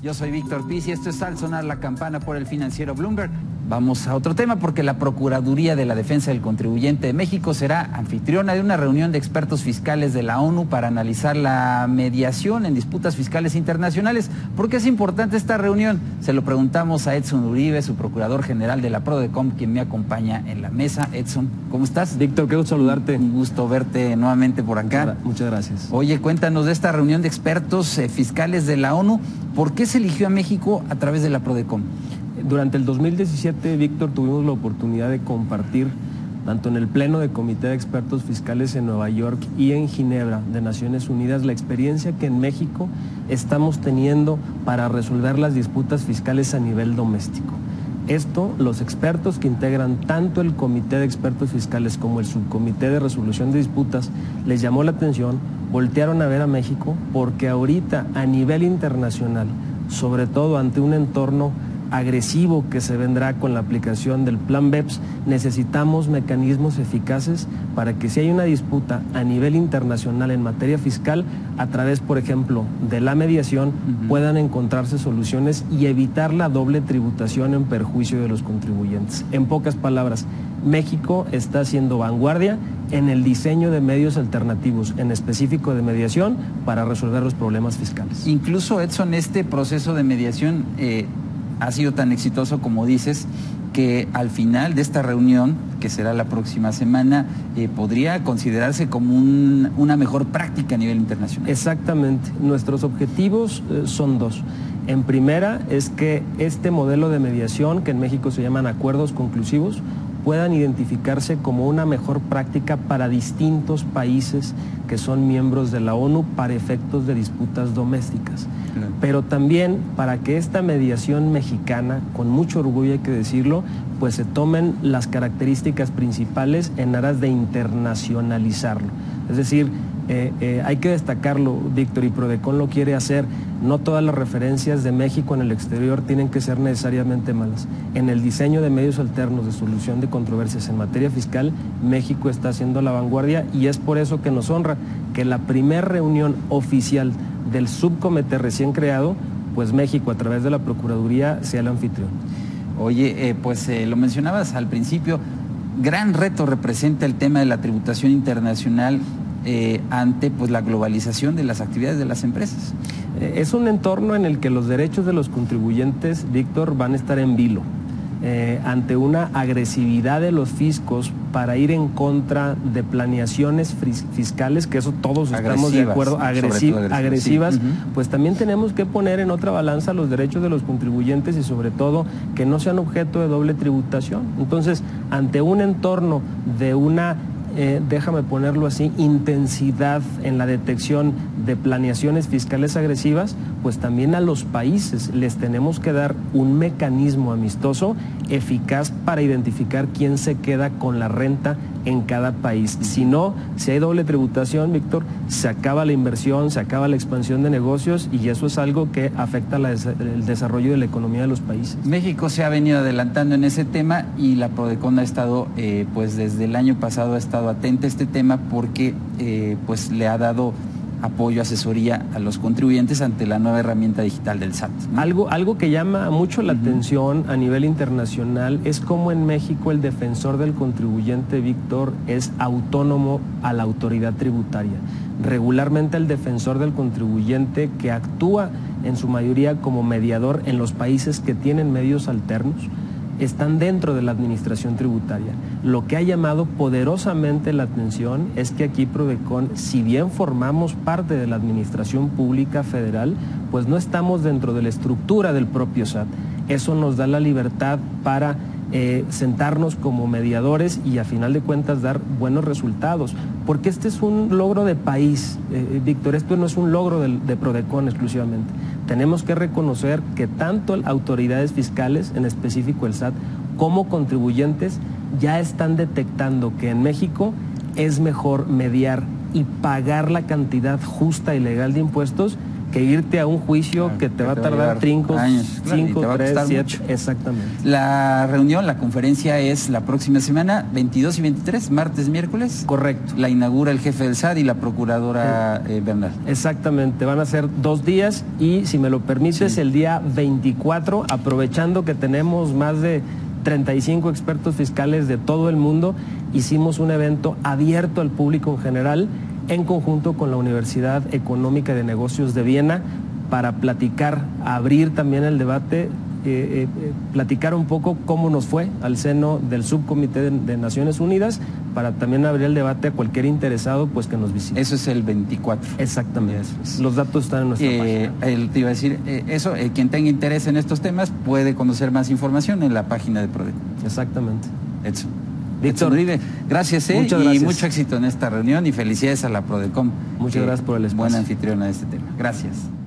Yo soy Víctor Piz y esto es Al Sonar la Campana por el financiero Bloomberg. Vamos a otro tema porque la Procuraduría de la Defensa del Contribuyente de México será anfitriona de una reunión de expertos fiscales de la ONU para analizar la mediación en disputas fiscales internacionales. ¿Por qué es importante esta reunión? Se lo preguntamos a Edson Uribe, su procurador general de la Prodecom, quien me acompaña en la mesa. Edson, ¿cómo estás? Víctor, qué gusto saludarte. Un gusto verte nuevamente por acá. Muchas gracias. Oye, cuéntanos de esta reunión de expertos fiscales de la ONU. ¿Por qué se eligió a México a través de la Prodecom? Durante el 2017, Víctor, tuvimos la oportunidad de compartir, tanto en el Pleno de Comité de Expertos Fiscales en Nueva York y en Ginebra de Naciones Unidas, la experiencia que en México estamos teniendo para resolver las disputas fiscales a nivel doméstico. Esto, los expertos que integran tanto el Comité de Expertos Fiscales como el Subcomité de Resolución de Disputas, les llamó la atención, voltearon a ver a México, porque ahorita a nivel internacional, sobre todo ante un entorno agresivo que se vendrá con la aplicación del Plan BEPS, necesitamos mecanismos eficaces para que si hay una disputa a nivel internacional en materia fiscal, a través, por ejemplo, de la mediación, puedan encontrarse soluciones y evitar la doble tributación en perjuicio de los contribuyentes. En pocas palabras, México está haciendo vanguardia en el diseño de medios alternativos, en específico de mediación, para resolver los problemas fiscales. Incluso, Edson, este proceso de mediación ha sido tan exitoso como dices, que al final de esta reunión, que será la próxima semana, podría considerarse como una mejor práctica a nivel internacional. Exactamente. Nuestros objetivos son dos. En primera es que este modelo de mediación, que en México se llaman acuerdos conclusivos, puedan identificarse como una mejor práctica para distintos países que son miembros de la ONU para efectos de disputas domésticas. Claro. Pero también para que esta mediación mexicana, con mucho orgullo hay que decirlo, pues se tomen las características principales en aras de internacionalizarlo. Es decir, hay que destacarlo, Víctor, y Prodecom lo quiere hacer. No todas las referencias de México en el exterior tienen que ser necesariamente malas. En el diseño de medios alternos de solución de controversias en materia fiscal, México está haciendo la vanguardia y es por eso que nos honra que la primera reunión oficial del subcomité recién creado, pues México a través de la Procuraduría sea el anfitrión. Oye, lo mencionabas al principio, gran reto representa el tema de la tributación internacional ante la globalización de las actividades de las empresas. Es un entorno en el que los derechos de los contribuyentes, Víctor, van a estar en vilo. Ante una agresividad de los fiscos para ir en contra de planeaciones fiscales, que eso todos estamos de acuerdo, agresivas, sí. Pues también tenemos que poner en otra balanza los derechos de los contribuyentes y sobre todo que no sean objeto de doble tributación. Entonces, ante un entorno de una déjame ponerlo así, intensidad en la detección de planeaciones fiscales agresivas, pues también a los países les tenemos que dar un mecanismo amistoso eficaz para identificar quién se queda con la renta en cada país. Si no, si hay doble tributación, Víctor, se acaba la inversión, se acaba la expansión de negocios y eso es algo que afecta el desarrollo de la economía de los países. México se ha venido adelantando en ese tema y la Prodecom ha estado, desde el año pasado ha estado atenta a este tema porque le ha dado apoyo, asesoría a los contribuyentes ante la nueva herramienta digital del SAT, ¿no? Algo que llama mucho la atención a nivel internacional es cómo en México el defensor del contribuyente, Víctor, es autónomo a la autoridad tributaria. Regularmente el defensor del contribuyente, que actúa en su mayoría como mediador en los países que tienen medios alternos, están dentro de la administración tributaria. Lo que ha llamado poderosamente la atención es que aquí Prodecom, si bien formamos parte de la administración pública federal, pues no estamos dentro de la estructura del propio SAT. Eso nos da la libertad para sentarnos como mediadores y a final de cuentas dar buenos resultados, porque este es un logro de país, Víctor, esto no es un logro de Prodecom exclusivamente. Tenemos que reconocer que tanto autoridades fiscales, en específico el SAT, como contribuyentes ya están detectando que en México es mejor mediar y pagar la cantidad justa y legal de impuestos que irte a un juicio que te va a tardar trincos, años, 5, 3, 7, mucho. exactamente. La reunión, la conferencia es la próxima semana, 22 y 23, martes, miércoles. Correcto. La inaugura el jefe del SAT y la procuradora Bernal. Exactamente, van a ser 2 días y, si me lo permites, sí, el día 24, aprovechando que tenemos más de 35 expertos fiscales de todo el mundo, hicimos un evento abierto al público en general, en conjunto con la Universidad Económica de Negocios de Viena, para platicar, abrir también el debate, platicar un poco cómo nos fue al seno del Subcomité de Naciones Unidas, para también abrir el debate a cualquier interesado pues que nos visite. Eso es el 24. Exactamente. Los datos están en nuestra página. Te iba a decir, quien tenga interés en estos temas puede conocer más información en la página de Prodecom. Exactamente. Edson. Víctor, Uribe, gracias, muchas gracias. Y mucho éxito en esta reunión y felicidades a la Prodecom. Muchas gracias por el espacio. Buena anfitriona de este tema. Gracias.